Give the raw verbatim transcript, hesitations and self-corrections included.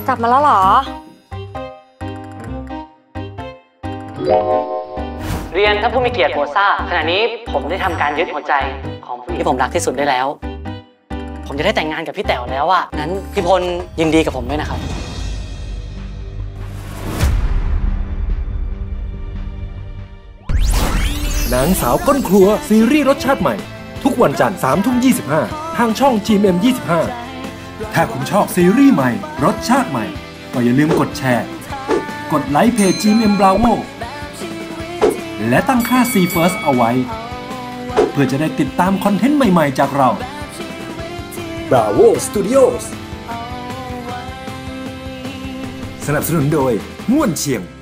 กลับมาแล้วเหรอเรียนท่านผู้มีเกียรติโปรดทราบขณะนี้ผมได้ทำการยึดหัวใจของผู้หญิงที่ผมรักที่สุดได้แล้วผมจะได้แต่งงานกับพี่แต๋วแล้วอ่ะงั้นพี่พลยินดีกับผมด้วยนะครับนางสาวก้นครัวซีรีส์รสชาติใหม่ทุกวันจันทร์สามทุ่มยี่สิบห้าทางช่อง จี เอ็ม ยี่สิบห้าถ้าคุณชอบซีรีส์ใหม่รสชาติใหม่ก็อย่าลืมกดแชร์กดไลค์เพจ จี เอ็ม Bravo และตั้งค่า ซี เฟิร์ส เอาไว้เพื่อจะได้ติดตามคอนเทนต์ใหม่ๆจากเรา Bravo Studios สนับสนุนโดยม่วนเชียง